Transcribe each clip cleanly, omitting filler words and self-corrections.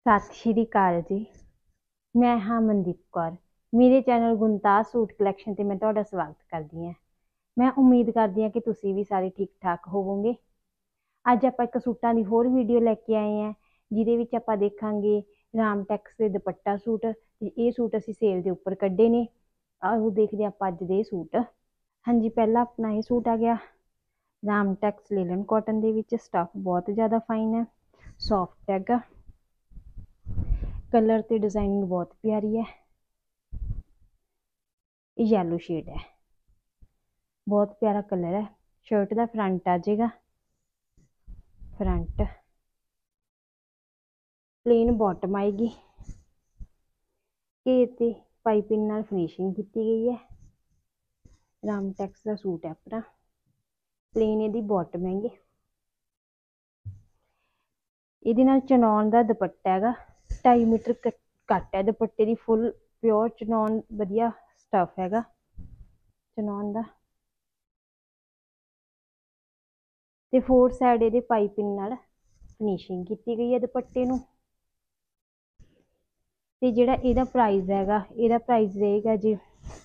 सत श्री अकाल जी। मैं हाँ मनदीप कौर। मेरे चैनल गुणताज सूट कलैक्शन ते मैं तुहाडा स्वागत करदी हाँ। मैं उम्मीद करदी हाँ कि तुसी भी सारे ठीक ठाक होवोगे। अज आपां एक सूटां दी होर वीडियो लैके आए हैं जिहदे विच आपां देखांगे रामटैक्स दे दुपट्टा सूट। ये सूट असीं सेल दे उपर कड्ढे ने। आओ देखदे हां आपां अज दे सूट। हाँ जी, पहला अपना ये सूट आ गया रामटैक्स लेलन कॉटन दे विच। स्टफ बहुत ज़्यादा फाइन है, सॉफ्ट हैगा। कलर ते डिजाइनिंग बहुत प्यारी है। येलो शेड है, बहुत प्यारा कलर है। शर्ट का फ्रंट आ जाएगा, फ्रंट प्लेन बॉटम आएगी। घेर ते पाइपिंग नाल फिनिशिंग की गई है। रामटैक्स का सूट है अपना। प्लेन यदी बॉटम हैगी। ये चनौन का दुपट्टा है, 2.5 मीटर कट है दुपट्टे की। फुल प्योर चनौन वधिया स्टफ हैगा चनौन का। ते फोर साइड ये पाइपिंग नाल फिनिशिंग की गई है दुपट्टे नूं। ते जिहड़ा इहदा प्राइस हैगा, इहदा प्राइस रहेगा जी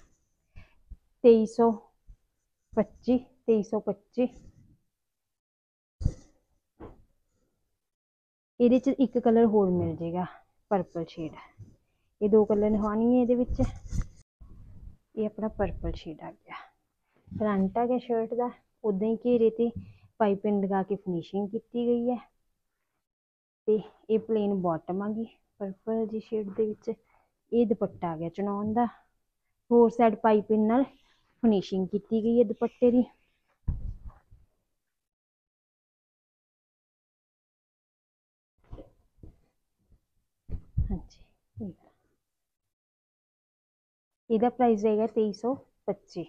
2325। ਇਹਦੇ ਚ ਇੱਕ ਕਲਰ ਹੋਰ ਮਿਲ ਜਾਏਗਾ, पर्पल शेड। ये दो कलर दिखानी है ਇਹਦੇ ਵਿੱਚ। ये अपना पर्पल शेड आ गया। फ्रंट आ गया शर्ट का, उदा ही घेरे ते पाइपिंग लगा के फिनिशिंग की गई है। ते ये प्लेन बॉटम आ गई पर्पल जी शेड दे विच। ये दुपट्टा आ गया चनौन का। फोर साइड पाइपिंग नाल फिनिशिंग की गई है दुपट्टे की। हाँ जी, ਇਹਦਾ प्राइस रहेगा 2325।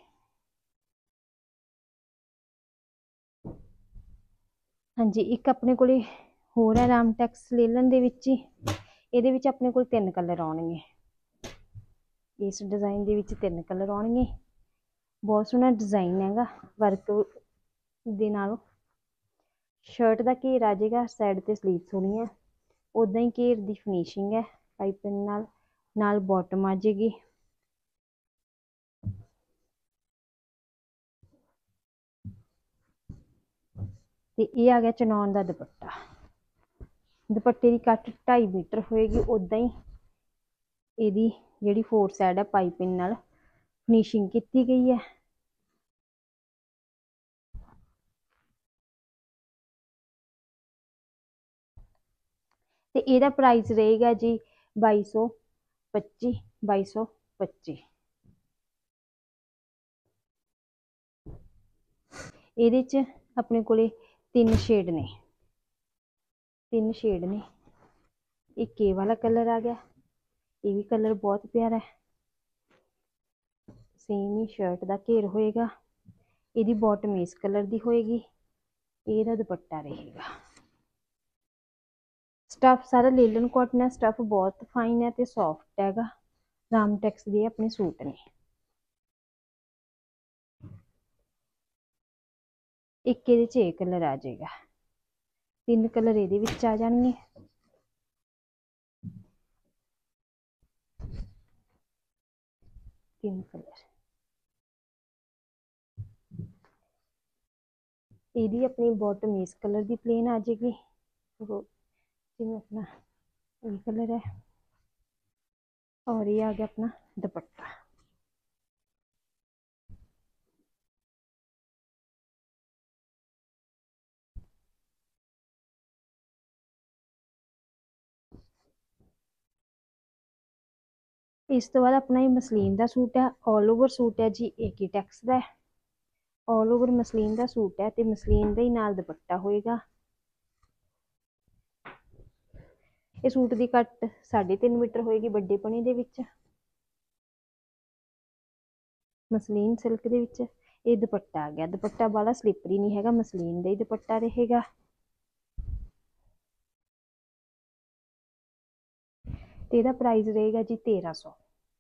हाँ जी, एक अपने को होर है रामटैक्स लेलन दे विच ही। ਇਹਦੇ ਵਿੱਚ ਆਪਣੇ ਕੋਲ 3 कलर आउणगे। इस डिजाइन ਦੇ ਵਿੱਚ 3 कलर आउणगे। बहुत सोहना डिजाइन हैगा वर्क ਦੇ ਨਾਲ। शर्ट का घेर आ जाएगा, साइड ते स्लीव होनी है। उदा ही घेर की फिनिशिंग है पाइपिंग नाल बॉटम आ जाएगी। ते ये आ गया चनौन का दुपट्टा। दुपट्टे की कट 2.5 मीटर होएगी। उदा ही यदी जी फोर साइड है पाइपिंग नाल फिनिशिंग की गई है। ते ਇਹਦਾ प्राइस रहेगा जी 2225। 2225। ਇਹਦੇ ਚ अपने को 3 शेड ने। 3 शेड ने। एक ये वाला कलर आ गया, ये भी कलर बहुत प्यारा है। सेम ही शर्ट का घेर होएगा। यदी बॉटम इस कलर की होएगी। ਇਹਦਾ दुपट्टा रहेगा। स्टफ सारा लेलन कॉटन है। स्टफ बहुत फाइन है तो सॉफ्ट हैगा। रामटैक्स के अपने सूट ने। एक ये कलर आ जाएगा, 3 कलर ये आ जाएंगे। तीन कलर यदी अपनी बॉटम इस कलर की प्लेन आ जाएगी। जिमें अपना ये कलर है। और ये आ गया अपना दुपट्टा। इस तो बाद अपना ये मसलीन का सूट है। ऑल ओवर सूट है जी एकीटेक्स का है। ऑल ओवर मसलीन का सूट है तो मसलीन का ही नाल दुपट्टा होएगा। ये सूट की कट 3.5 मीटर होएगी बड़े पनी दे विच। मसलीन सिल्क दे विच ये दुपट्टा आ गया। दुपट्टा वाला स्लिपरी नहीं हैगा, मसलीन का ही दुपट्टा रहेगा। तेरा प्राइस रहेगा जी 1300।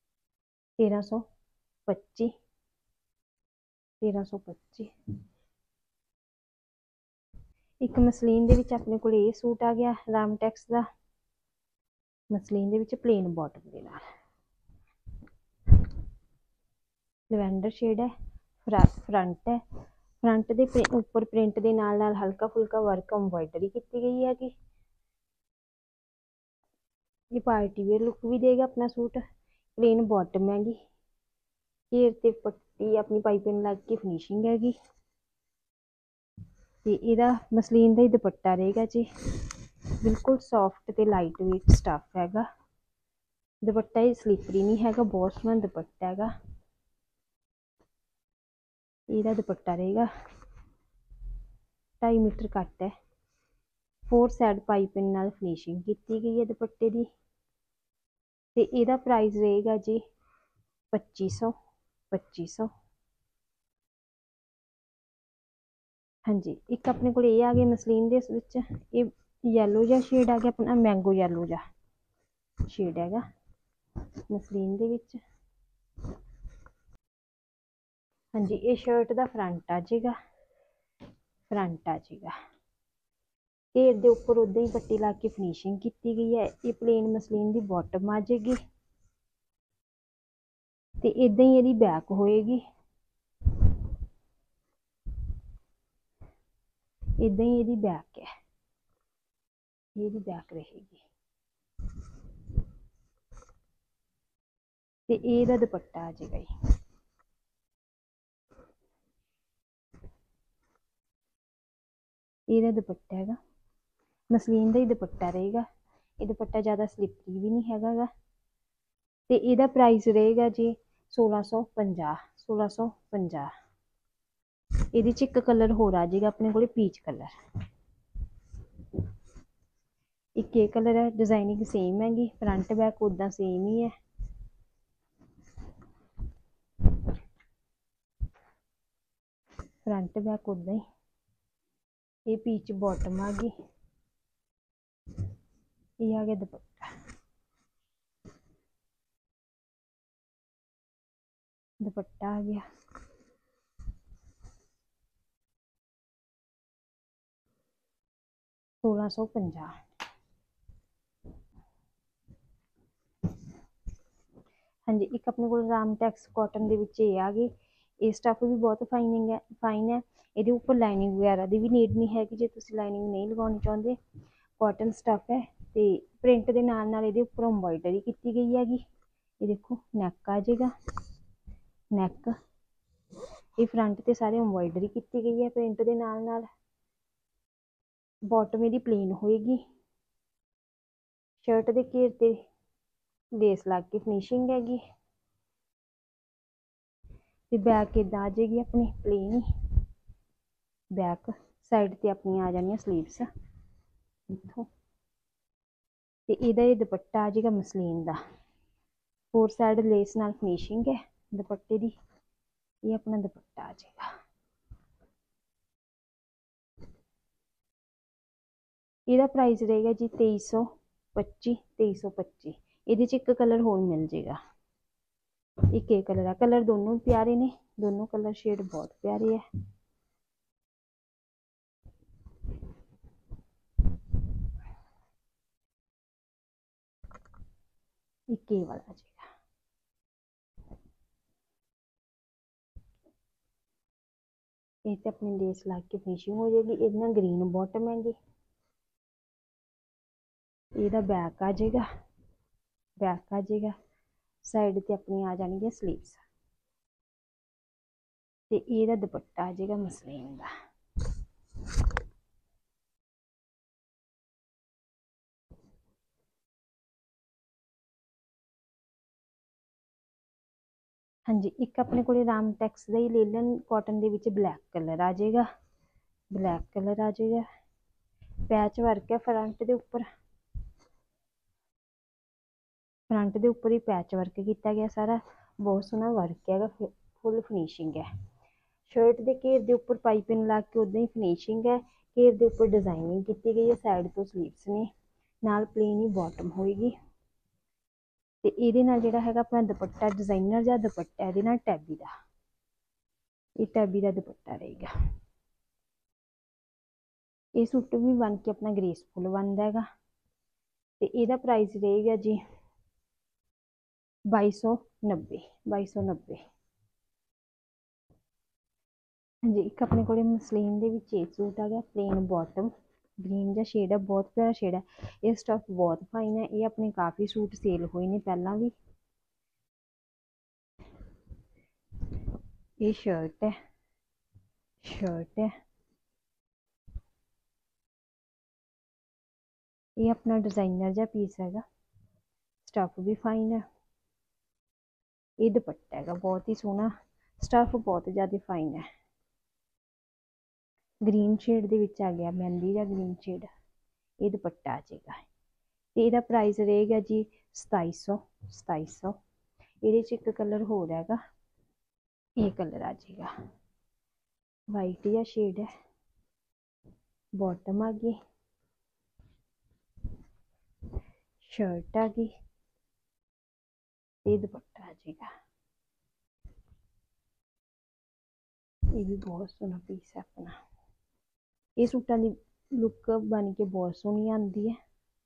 1325। 1325। एक मसलीन दे विच अपने को ये सूट आ गया रामटैक्स का। ਮਸਲੀਨ ਦੇ ਵਿੱਚ ਪਲੇਨ ਬਾਟਮ ਦੇ ਨਾਲ ਲਵੈਂਡਰ ਸ਼ੇਡ ਹੈ। ਫਰੰਟ ਹੈ, ਫਰੰਟ ਦੇ ਉੱਪਰ ਪ੍ਰਿੰਟ ਦੇ ਨਾਲ ਨਾਲ ਹਲਕਾ ਫੁਲਕਾ ਵਰਕ ਐਮਬੋਇਡਰੀ ਕੀਤੀ ਗਈ ਹੈਗੀ। ਇਹ ਪਾਰਟੀ ਵੇਅਰ ਲੁੱਕ ਵੀ ਦੇਗਾ ਆਪਣਾ ਸੂਟ। ਪਲੇਨ ਬਾਟਮ ਹੈਗੀ, ਘੇਰ ਤੇ ਪੱਟੀ ਆਪਣੀ ਪਾਈਪਿੰਗ ਲੱਗ ਕੇ ਫਿਨਿਸ਼ਿੰਗ ਹੈਗੀ। ਤੇ ਇਹਦਾ ਮਸਲੀਨ ਦਾ ਹੀ ਦੁਪੱਟਾ ਰਹੇਗਾ ਜੀ, ਬਿਲਕੁਲ ਸੌਫਟ ਤੇ ਲਾਈਟ ਵੇਟ ਸਟਫ ਹੈਗਾ। ਦੁਪੱਟਾ ਹੀ ਸਲਿਪਰੀ ਨਹੀਂ ਹੈਗਾ, ਬਹੁਤ ਸੋਹਣਾ ਦੁਪੱਟਾ ਹੈਗਾ। ਇਹਦਾ ਦੁਪੱਟਾ ਰਹੇਗਾ 2.5 ਮੀਟਰ ਕੱਟ ਹੈ, 4 ਸਾਈਡ ਪਾਈਪਿੰਗ ਨਾਲ ਫਿਨਿਸ਼ਿੰਗ ਕੀਤੀ ਗਈ ਹੈ ਦੁਪੱਟੇ ਦੀ। ਤੇ ਇਹਦਾ ਪ੍ਰਾਈਸ ਰਹੇਗਾ ਜੀ 2500। ਹਾਂਜੀ, ਇੱਕ ਆਪਣੇ ਕੋਲ ਇਹ ਆ ਗਿਆ ਮਸਲੀਨ ਦੇ ਵਿੱਚ, ਇਹ ਯੈਲੋ ਜਿਹਾ ਸ਼ੇਡ ਆ ਗਿਆ ਆਪਣਾ, ਮੈਂਗੋ ਯੈਲੋ ਜਿਹਾ ਸ਼ੇਡ ਹੈਗਾ ਮਸਲੀਨ ਦੇ ਵਿੱਚ। ਹਾਂਜੀ, ਇਹ ਸ਼ਰਟ ਦਾ ਫਰੰਟ ਆ ਜਾਏਗਾ, ਘੇਰ ਦੇ ਉੱਪਰ ਉਦਾਂ ਹੀ ਪੱਟੀ ਲਾ ਕੇ ਫਿਨਿਸ਼ਿੰਗ ਕੀਤੀ ਗਈ ਹੈ। ਇਹ ਪਲੇਨ ਮਸਲੀਨ ਦੀ ਬਾਟਮ ਆ ਜਾਏਗੀ ਤੇ ਇਦਾਂ ਹੀ ਇਹਦੀ ਬੈਕ ਹੋਏਗੀ, ਇਦਾਂ ਹੀ ਇਹਦੀ ਬੈਕ ਹੈ, ਇਹਦੀ ਬੈਕ ਰਹੇਗੀ। ਤੇ ਇਹਦਾ ਦੁਪੱਟਾ ਆ ਜਾਏਗਾ ਜੀ, ਇਹਦਾ ਦੁਪੱਟਾ ਹੈਗਾ ਮਸਲੀਨ ਦਾ ਹੀ ਦੁਪੱਟਾ ਰਹੇਗਾ। ਇਹ ਦੁਪੱਟਾ ਜ਼ਿਆਦਾ ਸਲਿਪਰੀ ਵੀ ਨਹੀਂ ਹੈਗਾ ਗਾ। ਤੇ ਇਹਦਾ ਪ੍ਰਾਈਸ ਰਹੇਗਾ ਜੀ 1650। ਇਹਦੇ ਚ ਇੱਕ ਕਲਰ ਹੋਰ ਆ ਜਾਏਗਾ ਆਪਣੇ ਕੋਲੇ, ਪੀਚ ਕਲਰ। ਇੱਕ ਇਹ ਕਲਰ ਹੈ, ਡਿਜ਼ਾਈਨਿੰਗ ਸੇਮ ਹੈਗੀ, ਫਰੰਟ ਬੈਕ ਉਦਾਂ ਸੇਮ ਹੀ ਹੈ। ਫਰੰਟ ਬੈਕ ਉਦਾਂ ਹੀ। ਇਹ ਪੀਚ ਬਾਟਮ ਆ ਗਈ, ਇਹ ਆ ਗਿਆ ਦੁਪੱਟਾ। ਦੁਪੱਟਾ ਆ ਗਿਆ 1650। ਹਾਂਜੀ, ਇੱਕ ਆਪਣੇ ਕੋਲ ਰਾਮਟੈਕਸ ਕਾਟਨ ਦੇ ਵਿੱਚ ਇਹ ਆ ਗਈ। ਇਹ ਸਟੱਫ ਵੀ ਬਹੁਤ ਫਾਈਨ ਹੈ। ਇਹਦੇ ਉੱਪਰ ਲਾਈਨਿੰਗ ਵਗੈਰਾ ਦੀ ਵੀ ਨੀਡ ਨਹੀਂ ਹੈਗੀ, ਜੇ ਤੁਸੀਂ ਲਾਈਨਿੰਗ ਨਹੀਂ ਲਗਾਉਣੀ ਚਾਹੁੰਦੇ। ਕਾਟਨ ਸਟੱਫ ਹੈ ਤੇ ਪ੍ਰਿੰਟ ਦੇ ਨਾਲ ਨਾਲ ਇਹਦੇ ਉੱਪਰ ਐਮਬੋਇਡਰੀ ਕੀਤੀ ਗਈ ਹੈਗੀ। ਇਹ ਦੇਖੋ ਨੈਕ ਆ ਜਾਏਗਾ, ਨੈਕ। ਇਹ ਫਰੰਟ ਤੇ ਸਾਰੇ ਐਮਬੋਇਡਰੀ ਕੀਤੀ ਗਈ ਹੈ ਪ੍ਰਿੰਟ ਦੇ ਨਾਲ ਨਾਲ। ਬਾਟਮ ਇਹਦੀ ਪਲੇਨ ਹੋਏਗੀ, ਸ਼ਰਟ ਦੇ ਘੇਰ ਤੇ ਲੇਸ ਲੱਗ ਕੇ ਫਿਨਿਸ਼ਿੰਗ ਹੈਗੀ। ਤੇ ਬੈਕ ਇਦਾਂ ਆ ਜਾਏਗੀ ਆਪਣੀ ਪਲੇਨ ਹੀ, ਬੈਕ ਸਾਈਡ ਤੇ ਆਪਣੀਆਂ ਆ ਜਾਣੀਆਂ ਸਲੀਵਸ ਇੱਥੋਂ। ਤੇ ਇਹਦਾ ਇਹ ਦੁਪੱਟਾ ਆ ਜਾਏਗਾ ਮਸਲੀਨ ਦਾ, 4 ਸਾਈਡ ਲੇਸ ਨਾਲ ਫਿਨਿਸ਼ਿੰਗ ਹੈ ਦੁਪੱਟੇ ਦੀ। ਇਹ ਆਪਣਾ ਦੁਪੱਟਾ ਆ ਜਾਏਗਾ। ਇਹਦਾ ਪ੍ਰਾਈਸ ਰਹੇਗਾ ਜੀ 2325। ਇਹਦੇ ਚ ਇੱਕ ਕਲਰ ਹੋਰ ਮਿਲ ਜਾਏਗਾ, ਇੱਕ ਇਹ ਕਲਰ ਹੈ। ਕਲਰ ਦੋਨੋਂ ਪਿਆਰੇ ਨੇ, ਦੋਨੋਂ ਕਲਰ ਸ਼ੇਡ ਬਹੁਤ ਪਿਆਰੇ ਹੈ। ਇੱਕ ਇਹ ਵਾਲਾ ਜਾਏਗਾ। ਇਹ ਤੇ ਆਪਣੀ ਲੇਸ ਲਾ ਕੇ ਫਿਨਿਸ਼ਿੰਗ ਹੋ ਜਾਏਗੀ। ਇਹਦੇ ਨਾਲ ਗ੍ਰੀਨ ਬਾਟਮ ਹੈਗੀ। ਇਹਦਾ ਬੈਕ ਆ ਜਾਏਗਾ, ਸਾਈਡ ਤੇ ਆਪਣੀ ਆ ਜਾਣਗੀਆਂ ਸਲੀਵਸ। ਤੇ ਇਹਦਾ ਦੁਪੱਟਾ ਆ ਜਾਏਗਾ ਮਸਲੀਨ ਦਾ। ਹਾਂਜੀ, ਇੱਕ ਆਪਣੇ ਕੋਲੇ ਰਾਮਟੈਕਸ ਦਾ ਹੀ ਲੇਲਨ ਕਾਟਨ ਦੇ ਵਿੱਚ ਬਲੈਕ ਕਲਰ ਆ ਜਾਏਗਾ, ਪੈਚ ਵਰਕ ਹੈ ਫਰੰਟ ਦੇ ਉੱਪਰ, ਹੀ ਪੈਚ ਵਰਕ ਕੀਤਾ ਗਿਆ ਸਾਰਾ। ਬਹੁਤ ਸੋਹਣਾ ਵਰਕ ਹੈਗਾ, ਫੁੱਲ ਫਿਨਿਸ਼ਿੰਗ ਹੈ। ਸ਼ਰਟ ਦੇ ਘੇਰ ਦੇ ਉੱਪਰ ਪਾਈਪਿੰਗ ਲਾ ਕੇ ਉਦਾਂ ਹੀ ਫਿਨਿਸ਼ਿੰਗ ਹੈ। ਘੇਰ ਦੇ ਉੱਪਰ ਡਿਜ਼ਾਈਨਿੰਗ ਕੀਤੀ ਗਈ ਹੈ, ਸਾਈਡ ਤੋਂ ਸਲੀਵਸ ਨੇ, ਨਾਲ ਪਲੇਨ ਹੀ ਬਾਟਮ ਹੋਏਗੀ। ਤੇ ਇਹਦੇ ਨਾਲ ਜਿਹੜਾ ਹੈਗਾ ਆਪਣਾ ਦੁਪੱਟਾ ਡਿਜ਼ਾਈਨਰ ਜਿਹਾ ਦੁਪੱਟਾ, ਇਹਦੇ ਨਾਲ ਟੈਬੀ ਦਾ, ਇਹ ਟੈਬੀ ਦਾ ਦੁਪੱਟਾ ਰਹੇਗਾ। ਇਹ ਸੂਟ ਵੀ ਬਣ ਕੇ ਆਪਣਾ ਗ੍ਰੇਸਫੁਲ ਬਣਦਾ ਹੈਗਾ। ਤੇ ਇਹਦਾ ਪ੍ਰਾਈਸ ਰਹੇਗਾ ਜੀ 2290। 2290। ਹਾਂਜੀ, ਇੱਕ ਆਪਣੇ ਕੋਲੇ ਮਸਲੀਨ ਦੇ ਵਿੱਚ ਇਹ ਸੂਟ ਆ ਗਿਆ, ਪਲੇਨ ਬॉटम, ਗ੍ਰੀਨ ਜਿਹਾ ਸ਼ੇਡ ਹੈ, ਬਹੁਤ ਪਿਆਰਾ ਸ਼ੇਡ ਹੈ। ਇਹ ਸਟਫ ਬਹੁਤ ਫਾਈਨ ਹੈ। ਇਹ ਆਪਣੇ ਕਾਫੀ ਸੂਟ ਸੇਲ ਹੋਏ ਨੇ ਪਹਿਲਾਂ ਵੀ। ਇਹ ਸ਼ਰਟ ਹੈ, ਇਹ ਆਪਣਾ डिजाइनर ਜਿਹਾ पीस हैगा, स्टफ भी फाइन है। ये दुपट्टा हैगा, बहुत ही सोहना, स्टफ बहुत ज़्यादा फाइन है। ग्रीन शेड दे विच आ गया, मेहंदी या ग्रीन शेड। ये दुपट्टा आ जाएगा। तो यदा प्राइस रहेगा जी 2700। 2700। ये एक कलर हो रहेगा, ये कलर आ जाएगा, वाइट या शेड है। बॉटम आ गई, शर्ट आ गई, ये दुपट्टा आ जाएगा। ये भी बहुत सोहना पीस है अपना। ये सूटा की लुक बन के बहुत सोहनी आती है।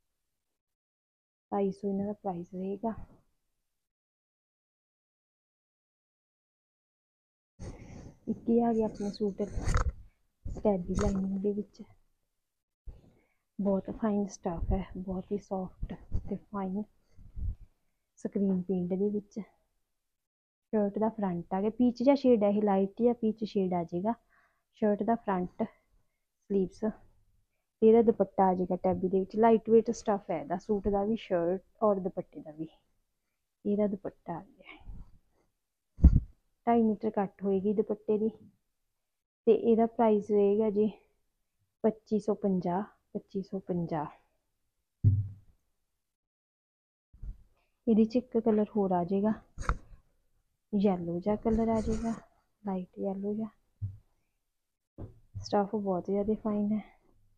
250 इन्हों का प्राइस रहेगा। एक ही आ गया अपना सूट टैबी लाइनिंग दे विच, बहुत फाइन स्टफ है, बहुत ही सॉफ्ट ते फाइन स्क्रीन प्रिंट दे विच। शर्ट का फ्रंट आ गया, पीच जा शेड है, लाइट या पीच शेड आ जाएगा। शर्ट का फ्रंट, स्लीव्स, ਇਹਦਾ दुपट्टा आ जाएगा टैबी दे विच। लाइट वेट स्टफ है ਇਹਦਾ सूट का भी, शर्ट और दुपट्टे का भी। ਇਹਦਾ दुपट्टा आ गया 2.5 मीटर कट होएगी दुपट्टे की। ते ਇਹਦਾ प्राइस रहेगा जी 2550। 2550। ਇਹਦੇ ਚ एक कलर होर आ जाएगा, येलो जा कलर आ जाएगा, लाइट येलो जा। स्टफ बहुत ज़्यादा फाइन है।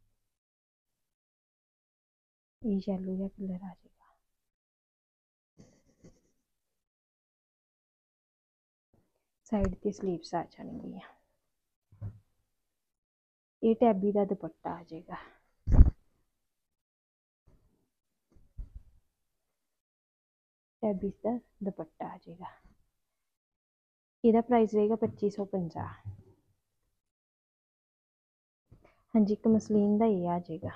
ये येलो जा कलर आ जाएगा। साइड की स्लीव्स आ जाएंगी। ये टैबी का दुपट्टा आ जाएगा। टैबी का दुपट्टा आ जाएगा। ਇਹਦਾ प्राइस रहेगा 2550। हाँ जी, एक मसलीन का ये आ जाएगा।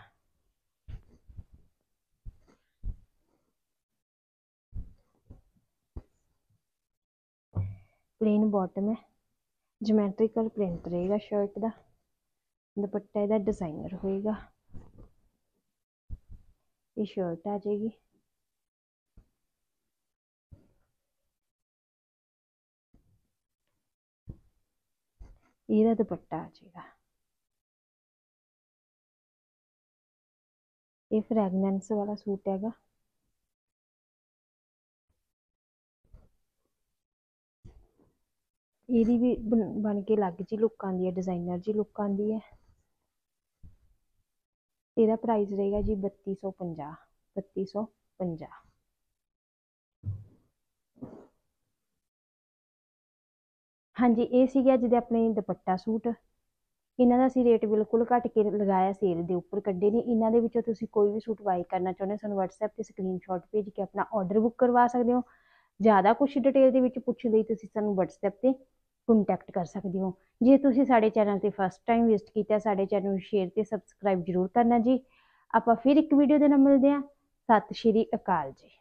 प्लेन बॉटम है, ज्योमेट्रिकल प्रिंट रहेगा शर्ट का। दुपट्टा इसका डिजाइनर होएगा। ये शर्ट आ जाएगी। ਇਹਦਾ दुपट्टा आ जाएगा। ये फ्रैगनेंस वाला सूट हैगा। ਇਹਦੀ भी बन के अलग जी लुक आती है, डिजाइनर जी लुक आती है। ਇਹਦਾ प्राइस रहेगा जी 3250। 3250। हाँ जी, ये सीगे अज दे अपने दुपट्टा सूट। इन्हों का असी रेट बिल्कुल घट के लगाया, सेल के उपर कड्ढे ने। इन्हों के कोई भी सूट बाई करना चाहते हो, सानू WhatsApp पर स्क्रीनशॉट भेज के अपना ऑर्डर बुक करवा सकते हो। ज़्यादा कुछ डिटेल के पुछण लई तुसीं सानू WhatsApp पर कंटैक्ट कर सकते हो। जे तुसीं साडे चैनल ते फस्ट टाइम विजिट किया, साडे चैनल शेयर ते सबसक्राइब जरूर करना जी। आपां फिर एक वीडियो दे नाल मिलदे हां। सत श्री अकाल जी।